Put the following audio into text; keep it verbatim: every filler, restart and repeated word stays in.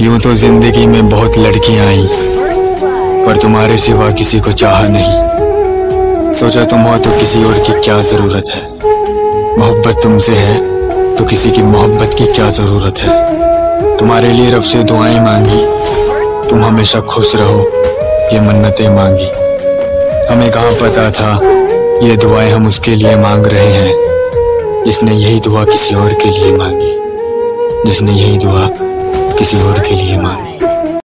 यूं तो जिंदगी में बहुत लड़कियां आई, पर तुम्हारे सिवा किसी को चाहा नहीं। सोचा तुम हो तो किसी और की क्या जरूरत है। मोहब्बत तुमसे है तो किसी की मोहब्बत की क्या जरूरत है। तुम्हारे लिए रब से दुआएं मांगी, तुम हमेशा खुश रहो ये मन्नतें मांगी। हमें कहाँ पता था ये दुआएं हम उसके लिए मांग रहे हैं जिसने यही दुआ किसी और के लिए मांगी, जिसने यही दुआ किसी और के लिए मांगी।